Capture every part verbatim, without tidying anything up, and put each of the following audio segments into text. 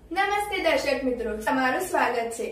નમસ્તે દર્શક મિત્રો, તમારું સ્વાગત છે।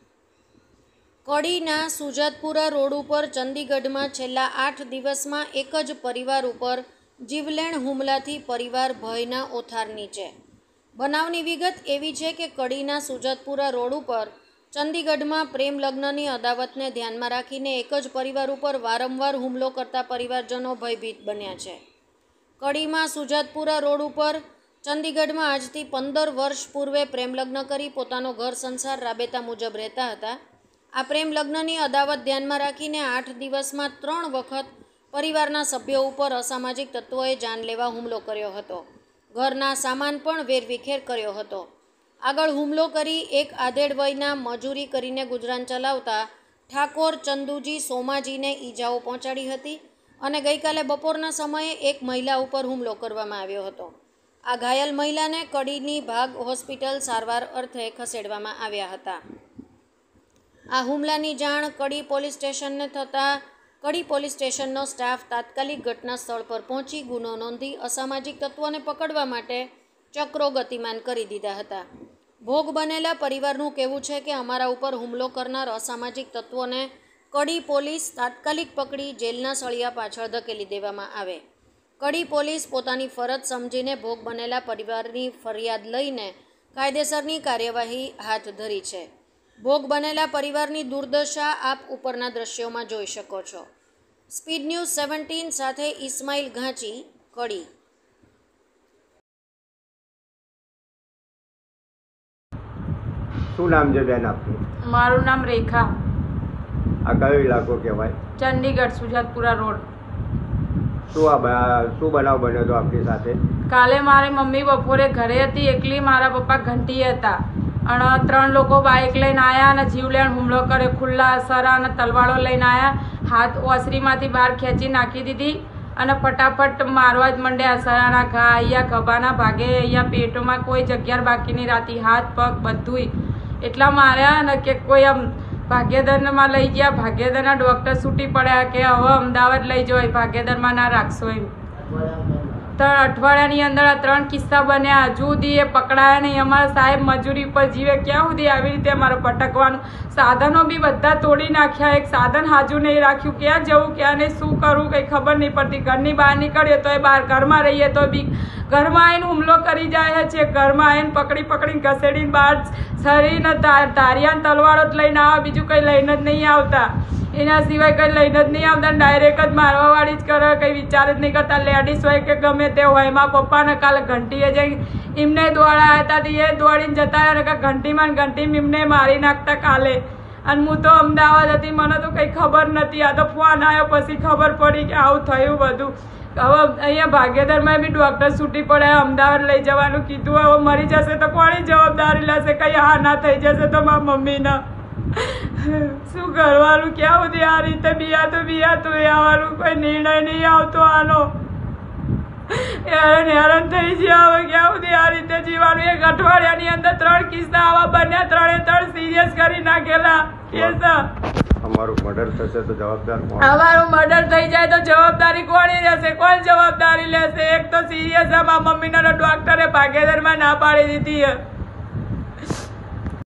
કડીના સુજાતપુરા રોડ ઉપર ચંદીગઢમાં છેલ્લા આઠ દિવસમાં એક જ પરિવાર ઉપર જીવલેણ હુમલાથી પરિવાર ભયના ઓથાર નીચે। બનાવની વિગત એવી છે કે કડીના સુજાતપુરા રોડ ઉપર ચંદીગઢમાં પ્રેમ લગ્નની અદાવતને ધ્યાનમાં રાખીને એક જ પરિવાર ઉપર વારંવાર હુમલો કરતા પરિવારજનો ભયભીત બન્યા છે। કડીમાં સુજાતપુરા રોડ ઉપર ચંદીગઢમાં આજથી પંદર વર્ષ પૂર્વે પ્રેમ લગ્ન કરી પોતાનો ઘર સંસાર રાબેતા મુજબ રહેતા હતા। આ પ્રેમ લગ્નની અદાવત ધ્યાનમાં રાખીને આઠ દિવસમાં ત્રણ વખત પરિવારના સભ્યો ઉપર અસામાજિક તત્વોએ જાનલેવા હુમલો કર્યો હતો। ઘરના સામાન પણ વેરવિખેર કર્યો હતો। આગળ હુમલો કરી એક આધેડ વયના મજૂરી કરીને ગુજરાન ચલાવતા ઠાકોર ચંદુજી સોમાજીને ઈજાઓ પહોંચાડી હતી અને ગઈકાલે બપોરના સમયે એક મહિલા ઉપર હુમલો કરવામાં આવ્યો હતો। આ ઘાયલ મહિલાને કડીની ભાગ હોસ્પિટલ સારવાર અર્થે ખસેડવામાં આવ્યા હતા। આ હુમલાની જાણ કડી પોલીસ સ્ટેશનને થતાં કડી પોલીસ સ્ટેશનનો સ્ટાફ તાત્કાલિક ઘટના સ્થળ પર પહોંચી ગુનો નોંધી અસામાજિક તત્વોને પકડવા માટે ચક્રો ગતિમાન કરી દીધા હતા। ભોગ બનેલા પરિવારનું કહેવું છે કે અમારા ઉપર હુમલો કરનાર અસામાજિક તત્વોને કડી પોલીસ તાત્કાલિક પકડી જેલના સળિયા પાછળ ધકેલી દેવામાં આવે। કડી પોલીસ પોતાની ફરજ સમજીને ભોગ બનેલા પરિવારની ફરિયાદ લઈને કાયદેસરની કાર્યવાહી હાથ ધરી છે। ભોગ બનેલા પરિવારની દુર્દશા આપ ઉપરના દ્રશ્યોમાં જોઈ શકો છો। સ્પીડ ન્યૂઝ સેવન્ટીન સાથે ઇસ્માઇલ ઘાંચી, કડી। શું નામ છે બેન આપનું? મારું નામ રેખા। આ કયો ઇલાકો કહેવાય? ચંદીગઢ સુજાતપુરા રોડ। શું આ શું બનાવ બન્યો હતો આપની સાથે? કાલે મારી મમ્મી બપોરે ઘરે હતી એકલી, મારા પપ્પા ઘંટી હતા અને ત્રણ લોકો બાઇક લઈને આવ્યા અને જીવલેણ હુમલો કર્યો। ખુલ્લા અસરા અને તલવારો લઈને આવ્યા, હાથ ઓસરીમાંથી બહાર ખેંચી નાખી દીધી અને ફટાફટ મારવા જ માંડ્યા। અસરાના ઘા અહીંયા ખભાના ભાગે, અહીંયા પેટમાં કોઈ જગ્યા બાકી નહીં રાતી, હાથ પગ બધુંય એટલા માર્યા ને કે કોઈ આમ ભાગ્યદરમાં લઈ ગયા। ભાગ્યદરના ડૉક્ટર છૂટી પડ્યા કે હવે અમદાવાદ લઈ જાઓ, ભાગ્યદરમાં ના રાખશો એમ। ત્રણ અઠવાડિયાની અંદર આ ત્રણ કિસ્સા બન્યા, હજુ સુધી એ પકડાયા નહીં। અમારા સાહેબ મજૂરી ઉપર જીવે, ક્યાં સુધી આવી રીતે અમારે ભટકવાનું? સાધનો બી બધા તોડી નાખ્યા, એક સાધન હાજુ નહીં રાખ્યું। ક્યાં જવું, ક્યાં નહીં, શું કરવું કંઈ ખબર નહીં પડતી। ઘરની બહાર નીકળીએ તો એ બહાર, ઘરમાં રહીએ તો બી ઘરમાં આવીને હુમલો કરી જાય છે। ઘરમાં આવીને પકડી પકડીને ઘસેડીને બહાર શરીરને ધારિયાને તલવારો જ લઈને આવે, બીજું કંઈ લઈને જ નહીં આવતા। એના સિવાય કંઈ લઈને જ નહીં આવતા, ડાયરેક્ટ જ મારવાવાળી જ કરે, કંઈ વિચાર જ નહીં કરતા। લેડીઝ હોય કે ગમે તે હોય, એમાં પપ્પાને કાલે ઘંટીએ જઈ એમને દોડાયા હતા, એ દોડીને જતા રહ્યા કે ઘંટીમાં ઘંટીમાં એમને મારી નાખતા કાલે। અને હું તો અમદાવાદ હતી, મને તો કંઈ ખબર નથી। આ તો ફોન આવ્યો પછી ખબર પડી કે આવું થયું બધું। હવે અહીંયા ભાગ્યદરમાં બી ડૉક્ટર છૂટી પડે, અમદાવાદ લઈ જવાનું કીધું। હવે મરી જશે તો કોની જવાબદારી લેશે? કંઈ હા ના થઈ જશે તો મારા મમ્મીના શું કરવાનું? ક્યાં સુધી આ રીતે બિયાતું બિયાતું એ આવવાનું કોઈ નિર્ણય નહીં આવતો આનો? હેરાન હેરાન થઈ ગયા। હવે ક્યાં સુધી આ રીતે જીવાનું? એક અઠવાડિયાની અંદર ત્રણ કિસ્સા આવા બન્યા, ત્રણે ત્રણ સિરિયસ કરી નાખેલા કેસ। અમારું મર્ડર થશે તો જવાબદાર કોણ? અમારું મર્ડર થઈ જાય તો જવાબદારી કોની રહેશે? કોણ જવાબદારી લેશે? એક તો સિરિયસ, મારા મમ્મીના ડોક્ટરે ભાગ્યદરમાં ના પાડી દીધી।